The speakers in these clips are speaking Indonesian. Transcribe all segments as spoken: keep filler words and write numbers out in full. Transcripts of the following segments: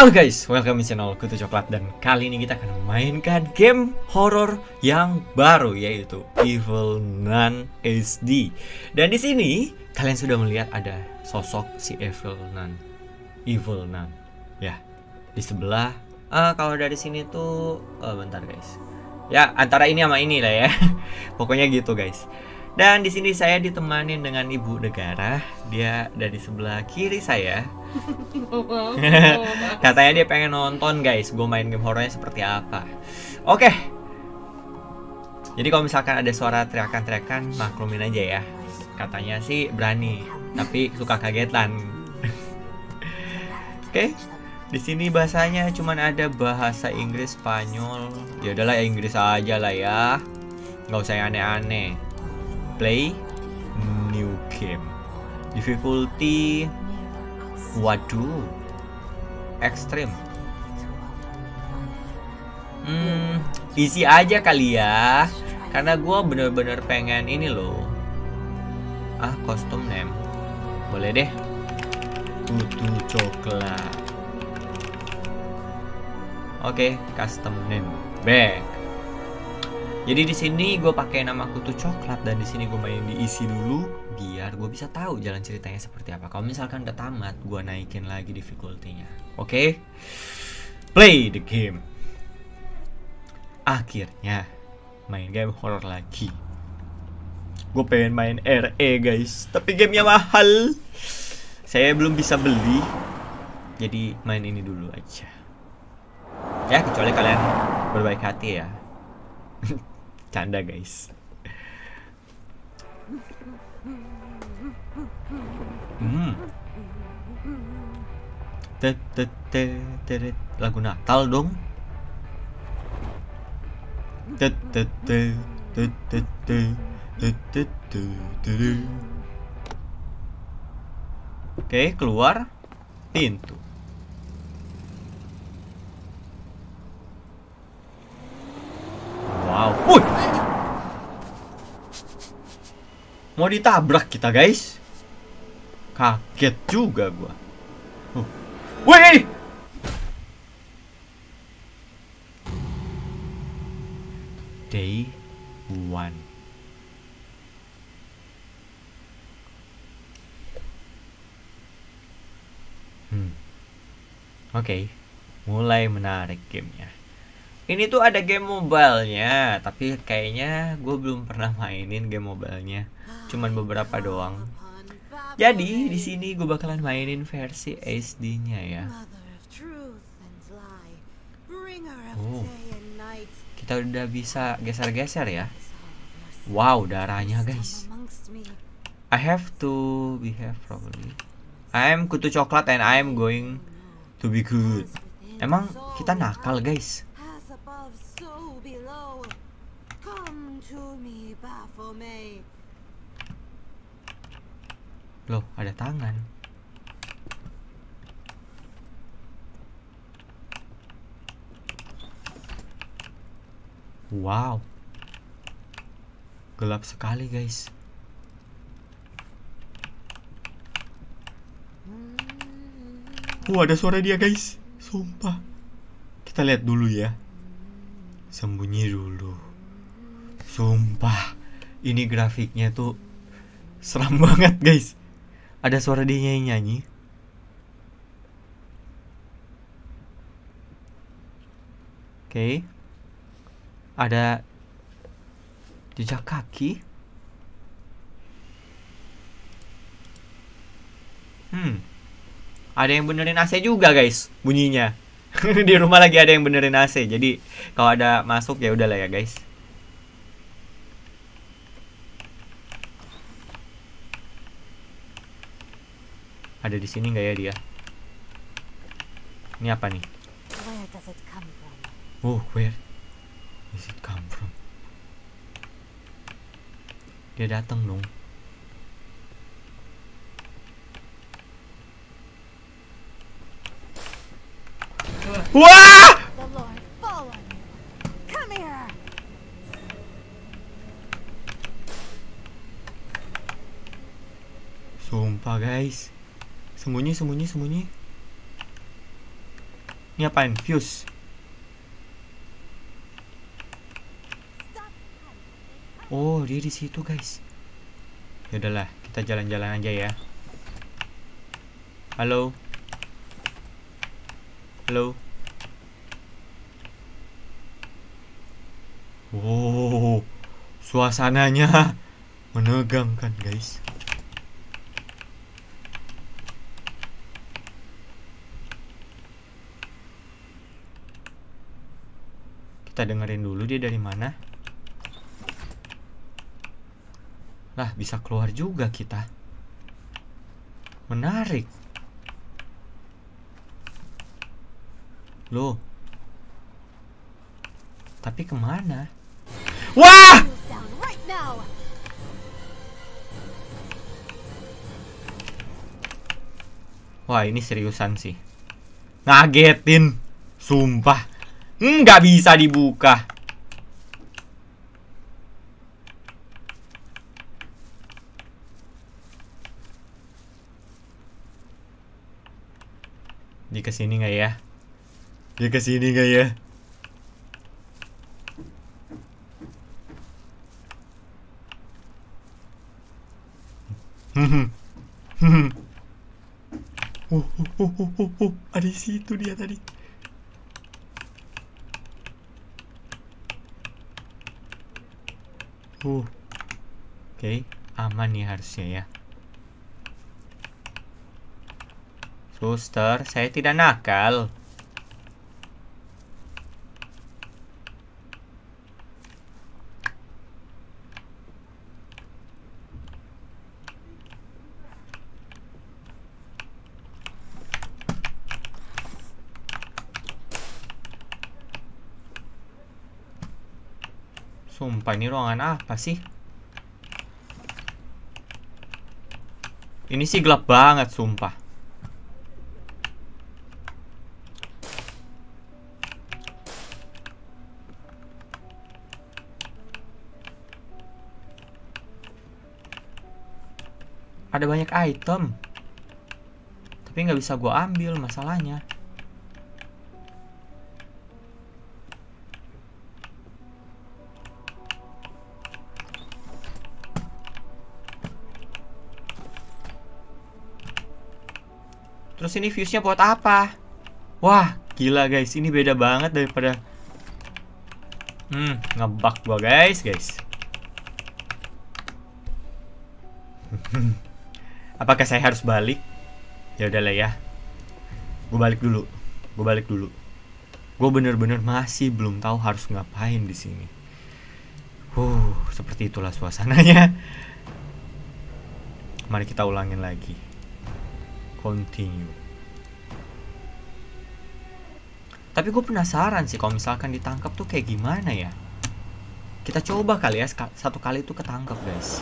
Halo guys, welcome di channel Kutu Coklat. Dan kali ini kita akan memainkan game horror yang baru, yaitu Evil Nun H D. Dan di sini kalian sudah melihat ada sosok si Evil Nun, Evil Nun. Ya, di sebelah. Uh, kalau dari sini tuh, uh, bentar guys. Ya, antara ini sama ini lah ya. Pokoknya gitu guys. Dan di sini saya ditemani dengan ibu negara. Dia dari sebelah kiri saya. Katanya dia pengen nonton guys, gue main game horornya seperti apa. Oke. Jadi kalau misalkan ada suara teriakan-teriakan, maklumin aja ya. Katanya sih berani, tapi suka kagetan. Oke. Di sini bahasanya cuman ada bahasa Inggris, Spanyol. Ya udahlah ya, Inggris aja lah ya. Nggak usah yang aneh-aneh. Play new game. Difficulty, waduh, ekstrim. Hmm, easy aja kali ya. Karena gue bener-bener pengen ini loh. Ah, custom name. Boleh deh. Kutu Coklat. Oke, okay, custom name. Back. Jadi di sini gue pakai nama Kutu Coklat, dan di sini gue main diisi dulu biar gue bisa tahu jalan ceritanya seperti apa. Kalau misalkan udah tamat, gue naikin lagi difficulty-nya. Oke, okay? Play the game. Akhirnya main game horror lagi. Gue pengen main R E guys, tapi gamenya mahal. Saya belum bisa beli, jadi main ini dulu aja. Ya, kecuali kalian berbaik hati ya. Canda guys. Hmm. Tet tet tet lagu Natal dong. Tet tet tet tet tet tet tet tet. Oke, keluar pintu. Wow. Wuh. Mau ditabrak kita guys. Kaget juga gua. Uh. Wih. Day one. Hmm. Oke, okay. Mulai menarik gamenya. Ini tuh ada game mobile-nya, tapi kayaknya gue belum pernah mainin game mobile-nya, cuman beberapa doang. Jadi di sini gue bakalan mainin versi H D-nya ya. Oh, kita udah bisa geser-geser ya. Wow, darahnya guys. I have to behave properly. I am Kutu Coklat and I am going to be good. Emang kita nakal guys. Loh, ada tangan. Wow. Gelap sekali, guys. Oh, ada suara dia, guys. Sumpah. Kita lihat dulu ya. Sembunyi dulu. Sumpah. Ini grafiknya tuh seram banget, guys. Ada suara dia nyanyi-nyanyi. Oke. Okay. Ada jejak kaki. Hmm. Ada yang benerin A C juga, guys, bunyinya. Di rumah lagi ada yang benerin A C. Jadi kalau ada masuk ya udahlah ya, guys. Ada di sini nggak ya dia? Ini apa nih? Oh, where does it come from? Dia datang dong. Wah! Sumpah guys. Sembunyi, sembunyi, sembunyi. Ini apain? Fuse. Oh, dia di situ, guys. Ya udahlah, kita jalan-jalan aja ya. Halo. Halo. Wow, suasananya menegangkan, guys. Kita dengerin dulu dia dari mana. Lah, bisa keluar juga kita. Menarik. Loh. Tapi kemana? Wah! Wah, ini seriusan sih. Ngagetin. Sumpah. Nggak bisa dibuka. Dia kesini nggak ya? Dia kesini nggak ya? Hmm. Hmm. Oh, oh, oh, oh, oh, oh. Ada di situ dia tadi. Uh. Oke, okay. Aman nih harusnya ya. Suster, saya tidak nakal. Sumpah, ini ruangan apa sih? Ini sih gelap banget, sumpah. Ada banyak item, tapi nggak bisa gue ambil masalahnya. Terus ini fuse-nya buat apa? Wah, gila guys, ini beda banget daripada Hmm, ngebug gua guys, guys. Apakah saya harus balik? Ya udahlah ya. Gue balik dulu. Gue balik dulu. Gue bener-bener masih belum tahu harus ngapain di sini. Huh, seperti itulah suasananya. Mari kita ulangin lagi. Continue. Tapi gue penasaran sih kalau misalkan ditangkap tuh kayak gimana ya. Kita coba kali ya satu kali tuh ketangkap guys.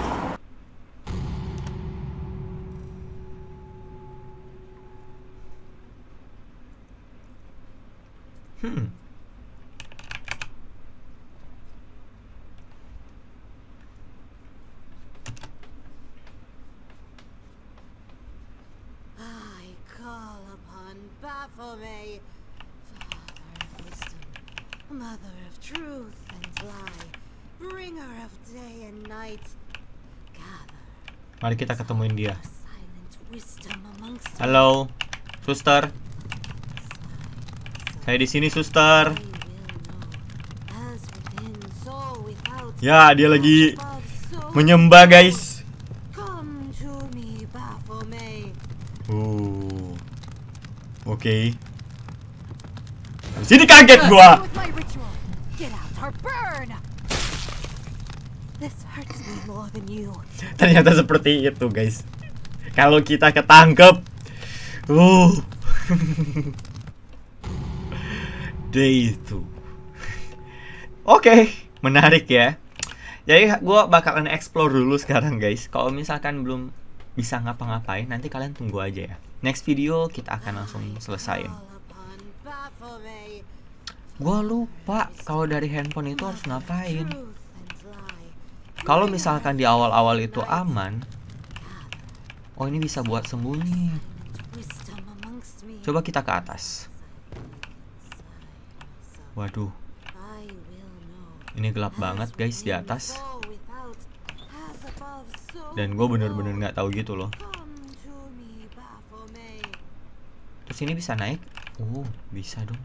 Hmm. I call upon Baphomet, Father of wisdom, Mother of truth and lie, Bringer of day and night. Gather. Mari kita ketemuin dia. Silent wisdom amongst Halo, suster. Saya di sini, suster. Ya, dia lagi menyembah, guys. Oh. Oke. Okay. Sini kaget gua. Ternyata seperti itu, guys. Kalau kita ketangkep. Uh. Day itu. Oke, okay, menarik ya. Jadi gue bakalan explore dulu sekarang guys. Kalau misalkan belum bisa ngapa-ngapain, nanti kalian tunggu aja ya. Next video kita akan langsung selesain. Gue lupa kalau dari handphone itu harus ngapain. Kalau misalkan di awal-awal itu aman. Oh, ini bisa buat sembunyi. Coba kita ke atas. Waduh, I will know. ini gelap banget guys di atas. So without, as above, so Dan gue bener-bener below. nggak tahu gitu loh. Come to me, Baphomet. Terus ini bisa naik? Oh, bisa dong.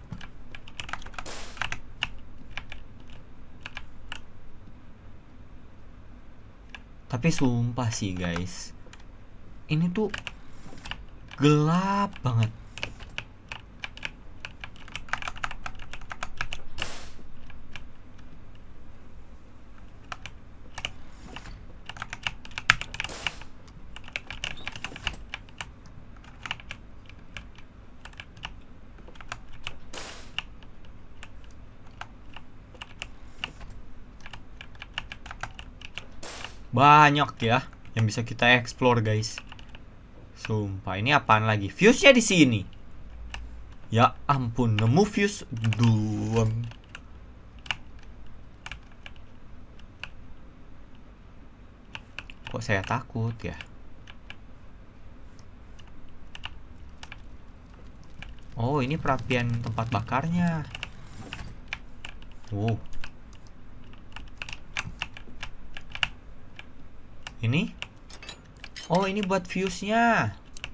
Tapi sumpah sih guys, ini tuh gelap banget. Banyak ya yang bisa kita explore guys. Sumpah, ini apaan lagi? Fuse-nya di sini. Ya ampun, nemu fuse doang. Kok saya takut ya? Oh, ini perapian tempat bakarnya. Wow. Ini? Oh, ini buat fuse-nya.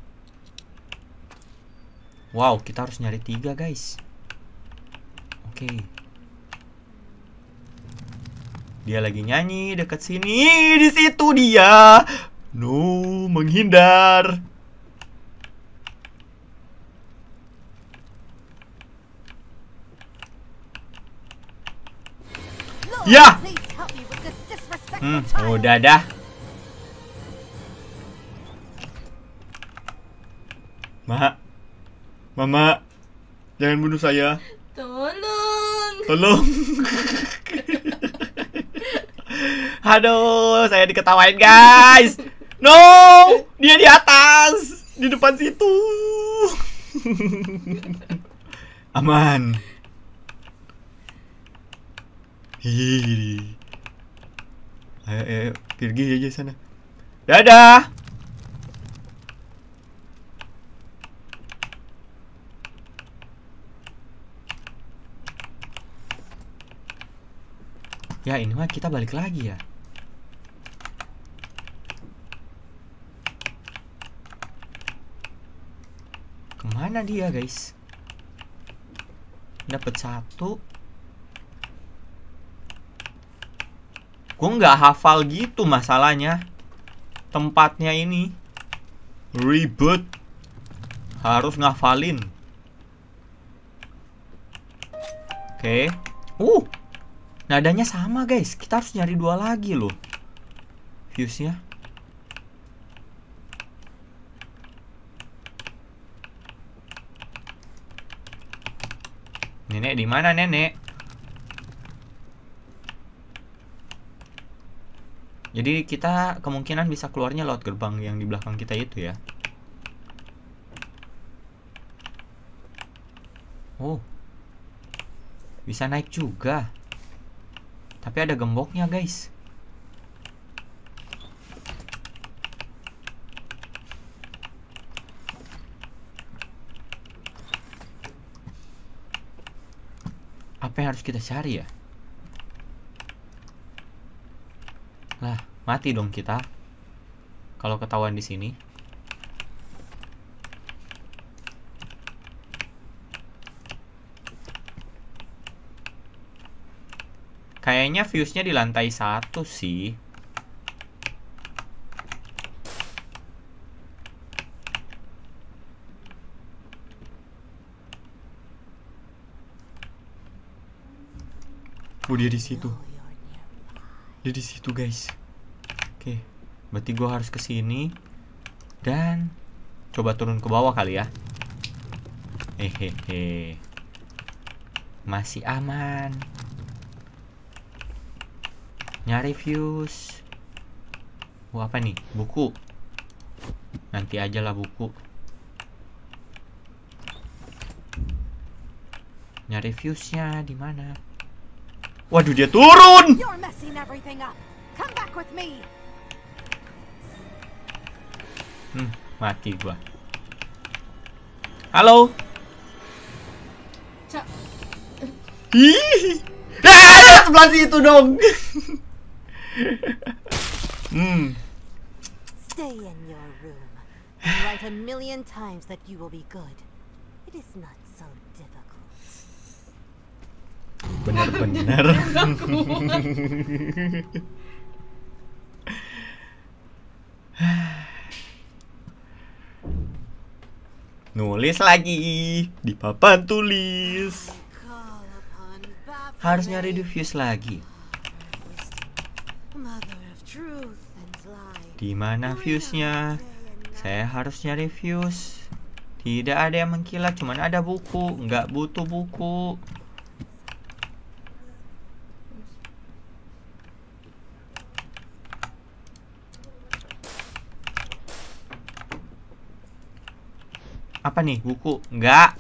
Wow, kita harus nyari tiga, guys. Oke. Okay. Dia lagi nyanyi dekat sini. Di situ dia. No, menghindar. Lord, Ya. please help me with this disrespectful Hmm, child. udah dah. Ma, Mama, jangan bunuh saya. Tolong. Tolong. Aduh, saya diketawain guys. No, dia di atas, di depan situ. Aman. Hihihi. Ayo, ayo, pergi aja sana. Dadah. Ya ini mah kita balik lagi ya. Kemana dia guys? Dapat satu. Gue nggak hafal gitu masalahnya. Tempatnya ini ribet. Harus ngafalin. Oke. Okay. Uh. Nadanya sama guys, kita harus nyari dua lagi loh fuse-nya. Nenek di mana nenek? Jadi kita kemungkinan bisa keluarnya lewat gerbang yang di belakang kita itu ya. Oh, bisa naik juga. Tapi ada gemboknya guys. Apa yang harus kita cari ya? Lah, mati dong kita kalau ketahuan di sini. Kayaknya fuse-nya di lantai satu sih. Oh, dia di situ. Dia di situ, guys. Oke, berarti gua harus ke sini dan coba turun ke bawah kali ya. Hehehe. Masih aman. Nyari fuse. Oh, apa nih? Buku. Nanti aja lah buku. Nyari fuse-nya di mana? Waduh, dia turun. You're messing everything up. Come back with me. Hmm, mati gua. Halo. Cak. Ih. Ah, sebelah situ dong. Hmm. Stay in your room and write a million times that you will be good. It is not so difficult. Benar-benar. Nulis lagi di papan tulis. Call upon Baphomet, Harus nyari diffuse lagi. mother of truth and light. Di mana fuse-nya? Saya harus nyari fuse. Tidak ada yang mengkilat, cuman ada buku. Nggak butuh buku. Apa nih? Buku? Nggak.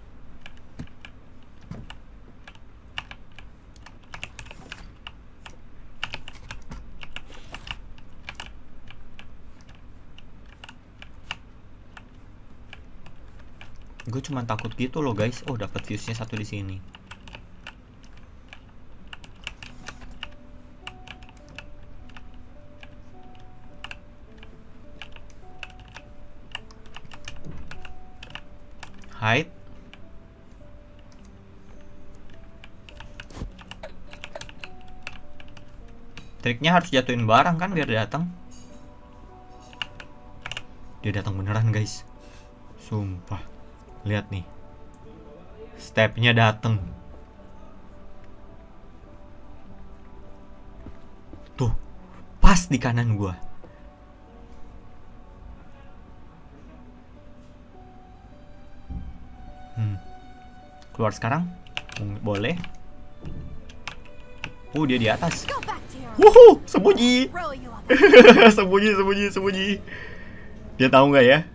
Gue cuma takut gitu loh guys. Oh, dapat fuse-nya satu di sini. Hide. Triknya harus jatuhin barang kan biar datang. Dia datang beneran guys. Sumpah. Lihat nih. Stepnya datang. Tuh. Pas di kanan gua. Hmm. Keluar sekarang? Boleh. Oh, dia di atas. Go back to your Wuhu, sembunyi. throw you up. Sembunyi, sembunyi, sembunyi. Dia tahu nggak ya?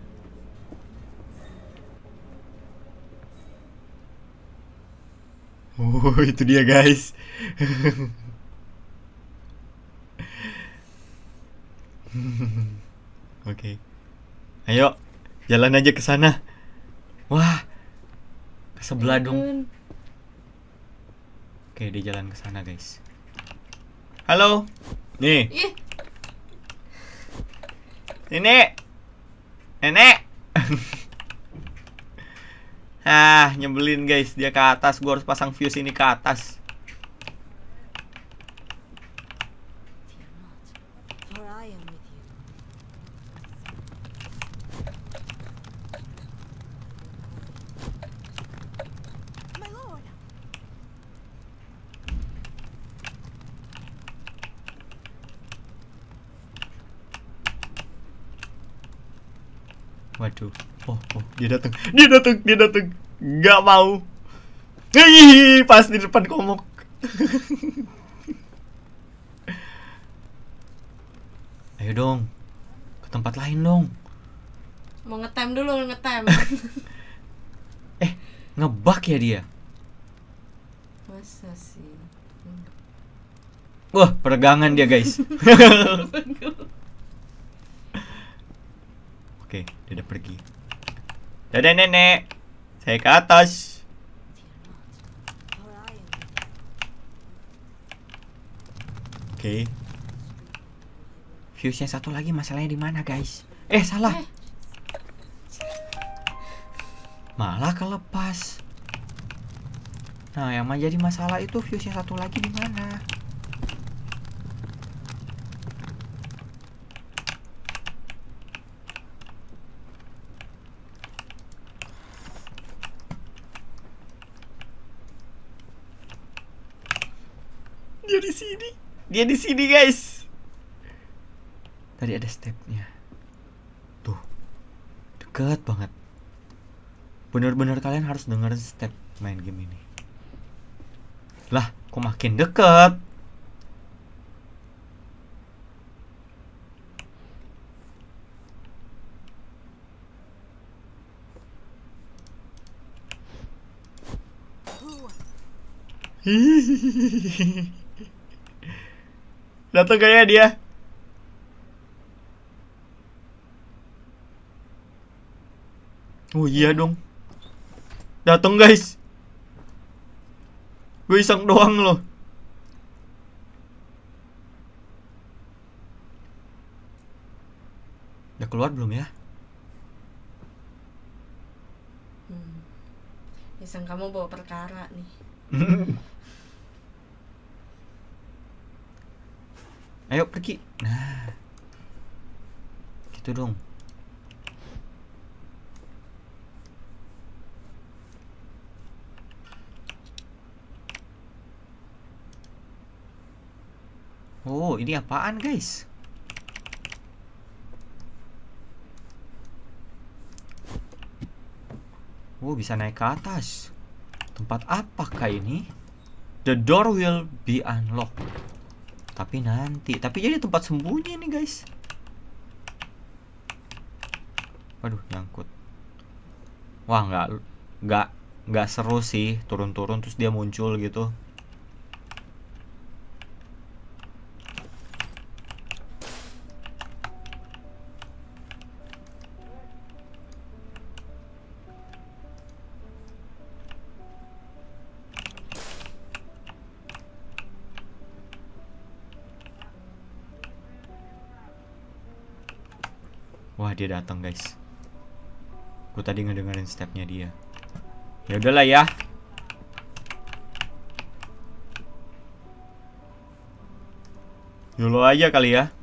Oh, itu dia guys. Oke. Ayo, jalan aja ke sana. Wah. Ke sebelah dong. Oke, dia jalan ke sana, guys. Halo. Nih. Ih, Nenek. Nenek. Ah, nyebelin guys. Dia ke atas. Gua harus pasang fuse ini ke atas. For I am with you. My lord. Waduh. Oh, oh, dia datang. Dia datang, dia datang. Nggak mau. Ih, pas di depan komok. Ayo dong. Ke tempat lain dong. mau ngetem dulu, ngetem. Eh, ngebug ya dia. Masa sih? Wah, peregangan dia, guys. Oke, dia udah pergi. Dadah nenek. Saya ke atas. For I am with you. Oke. Fuse-nya satu lagi, masalahnya di mana, guys? Eh, salah. Eh. Malah kelepas. Nah, yang menjadi masalah itu fuse-nya satu lagi di mana? Dia di sini. Dia di sini, guys. Tadi ada stepnya. Tuh. Deket banget. Bener-bener kalian harus dengerin step main game ini. Lah, kok makin deket? Who? Datang kayak dia. Oh iya dong. Datang, guys. Gue iseng doang loh. Udah keluar belum ya? Hmm. Iseng kamu bawa perkara nih. Ayo pergi. Nah, gitu dong. Oh, ini apaan guys? Oh, bisa naik ke atas. Tempat apakah ini? The door will be unlocked. Tapi nanti, tapi jadi tempat sembunyi nih guys. Waduh, nyangkut. Wah, nggak nggak nggak seru sih turun-turun terus dia muncul gitu. Wah, dia datang guys. Gue tadi ngedengerin stepnya dia. Ya udahlah ya. YOLO aja kali ya.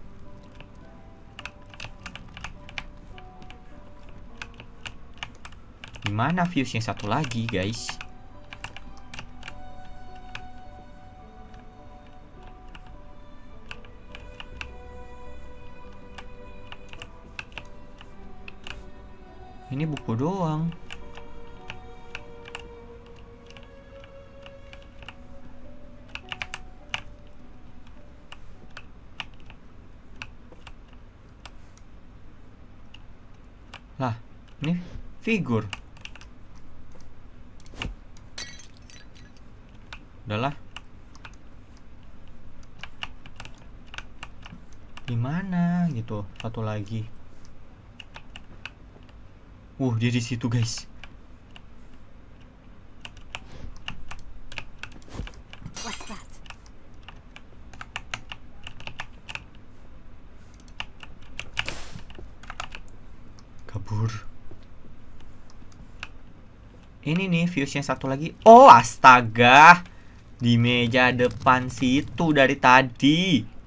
Gimana fuse yang satu lagi guys? Ini buku doang. Lah, ini figur. Udahlah. Gimana gitu? Satu lagi. Uh, dia di situ, guys. What's that? Kabur. Ini nih fuse yang satu lagi. Oh, astaga. Di meja depan situ dari tadi.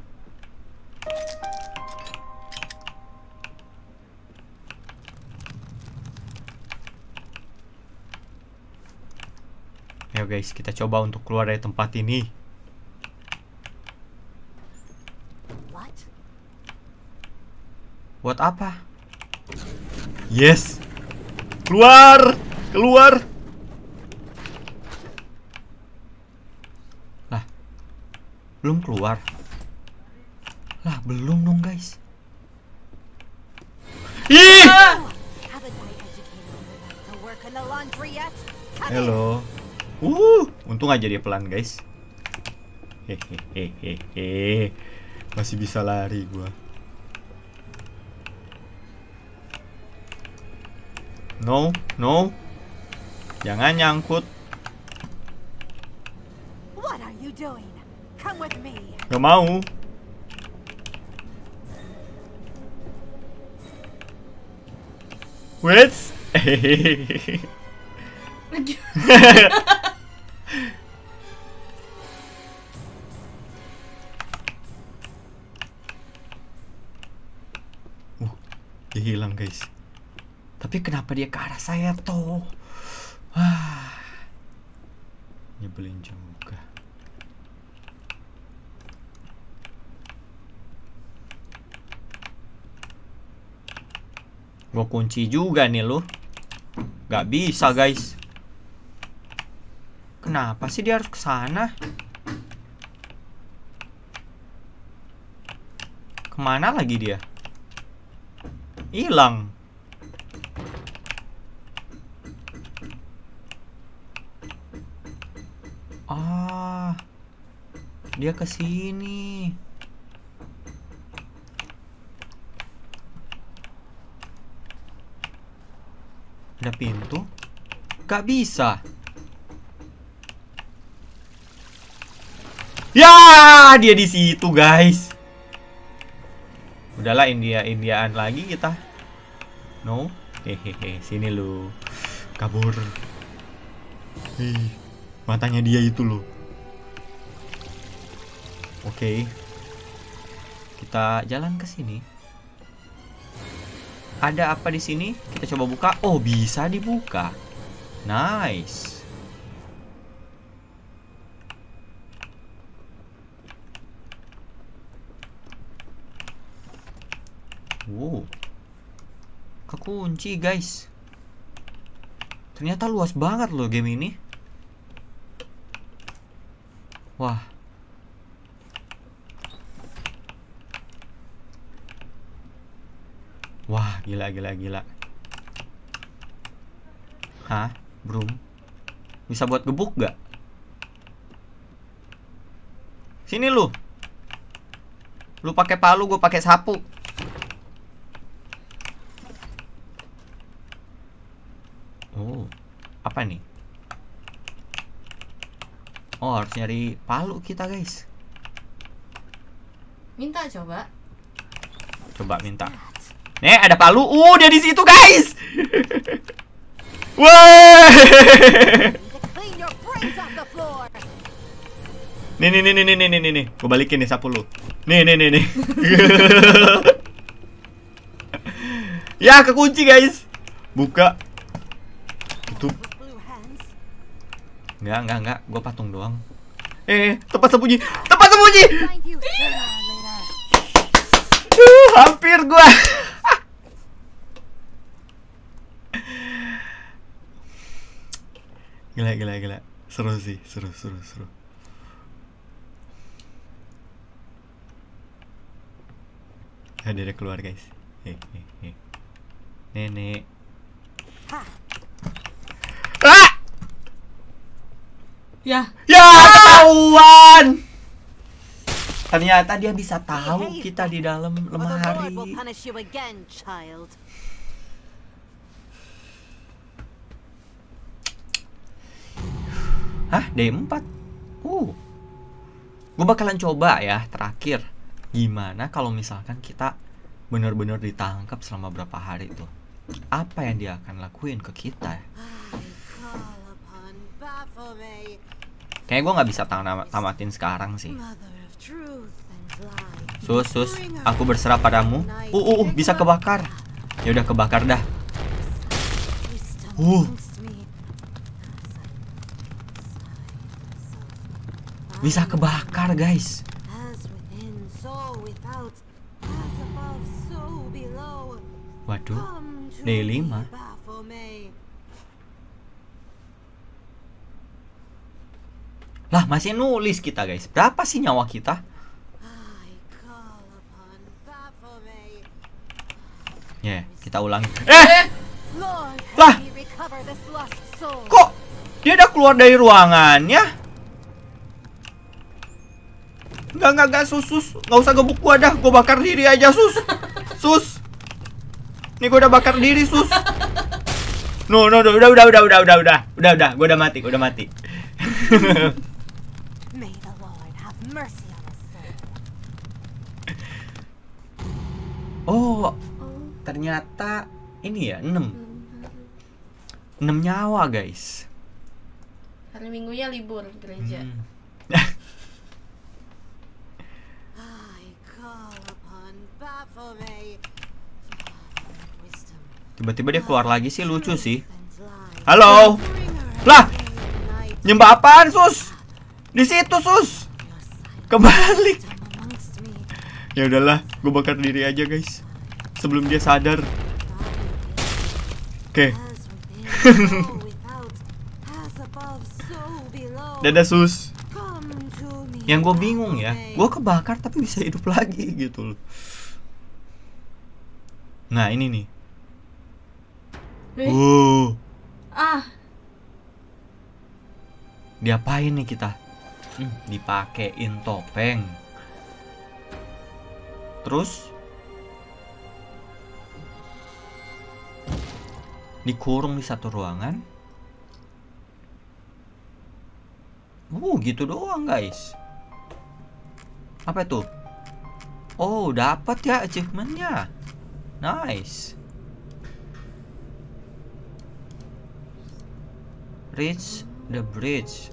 Ayo guys, kita coba untuk keluar dari tempat ini. What? Buat apa? Yes. Keluar, keluar. Lah, belum keluar. Lah, belum dong guys. Ih! Haven't I educated you enough to work in the laundry yet? Come here. Halo. Uh, untung aja dia pelan guys. Hehehehe. Masih bisa lari gua. No, no. Jangan nyangkut. What are you doing? Come with me. Gak mau. Wait. Uh, dia hilang guys. Tapi kenapa dia ke arah saya toh? Wah, nyebelin juga. Gua kunci juga nih lu. Gak bisa guys. Kenapa sih dia harus ke sana? Kemana lagi dia? Hilang. Ah, dia ke sini. Ada pintu? Gak bisa. Ya, dia di situ, guys. Udahlah, India-Indiaan lagi kita. No. Hehehe, sini lu. Kabur. Hei, matanya dia itu loh. Oke. Kita jalan ke sini. Ada apa di sini? Kita coba buka. Oh, bisa dibuka. Nice. Wow, kekunci guys. Ternyata luas banget loh game ini. Wah. Wah, gila gila gila. Hah, bro? Bisa buat gebuk gak? Sini lu. Lu pakai palu, gue pakai sapu. Oh, apa nih? Oh, harus nyari palu kita, guys. Minta coba. Coba minta. Nih, ada palu. Uh, dia di situ, guys. Wah. Nih, nih, nih, nih, nih, nih, nih, nih. Gue balikin nih sapu lu. Nih, nih, nih, nih. Ya, kekunci, guys. Buka. Tutup. Enggak, enggak, enggak. Gue patung doang. Eh, tempat sembunyi. Tempat sembunyi. Uh, hampir gue. Gila, gila, gila. Seru sih, seru, seru, seru. Ada dia keluar, guys. Hei, hei, hei. Nenek. Ah! Ya. Ya, ketahuan. Ternyata dia bisa tahu kita di dalam lemari. Hah, D empat. Uh. Gue bakalan coba ya terakhir. Gimana kalau misalkan kita benar-benar ditangkap selama berapa hari tuh? Apa yang dia akan lakuin ke kita? Kayaknya gue nggak bisa tam- tamatin sekarang sih. Sus, sus, aku berserah padamu. Uh, uh, uh, bisa kebakar. Ya udah kebakar dah. Uh. Bisa kebakar, guys. Waduh, D lima. Lah, masih nulis kita, guys. Berapa sih nyawa kita? Ya, yeah, kita ulangi. Eh! Lah! Kok dia udah keluar dari ruangannya? Enggak, enggak, enggak, sus, sus. Nggak usah gebuk gua dah. Gua bakar diri aja, sus. Sus. Nih gua udah bakar diri, sus. No, no, no, udah, udah, udah, udah, udah, udah. Udah, udah, gua udah mati, gua udah mati. Oh, ternyata ini ya, enam. enam nyawa, guys. Hari Minggunya libur gereja. Hmm. Tiba-tiba dia keluar lagi sih, lucu sih. Halo. Lah. Nyembah apaan, sus? Di situ, sus. Kebalik. Ya udahlah, gue bakar diri aja, guys. Sebelum dia sadar. Oke. Okay. Dadah, sus. Yang gue bingung ya, gue kebakar tapi bisa hidup lagi gitu loh. Nah, ini nih. Wow. Ah. Diapain nih kita? Hmm, dipakein topeng. Terus dikurung di satu ruangan. Uh, gitu doang, guys. Apa itu? Oh, dapat ya achievementnya. Nice. Reach the bridge.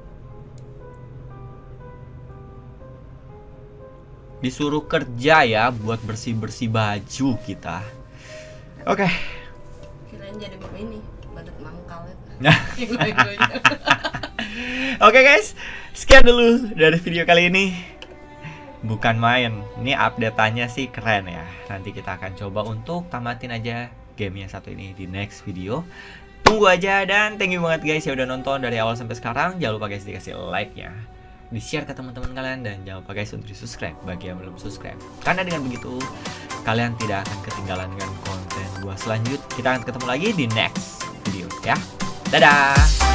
Disuruh kerja ya buat bersih-bersih baju kita. Oke. Okay. Kirain jadi begini, badat mangkal ya. Nah. Oke okay guys, sekian dulu dari video kali ini. Bukan main, ini update-nya sih keren ya. Nanti kita akan coba untuk tamatin aja game yang satu ini di next video. Tunggu aja, dan thank you banget guys yang udah nonton dari awal sampai sekarang. Jangan lupa guys dikasih like-nya, di-share ke teman-teman kalian, dan jangan lupa guys untuk di-subscribe bagi yang belum subscribe. Karena dengan begitu kalian tidak akan ketinggalan dengan konten gua selanjutnya. Kita akan ketemu lagi di next video ya. Dadah.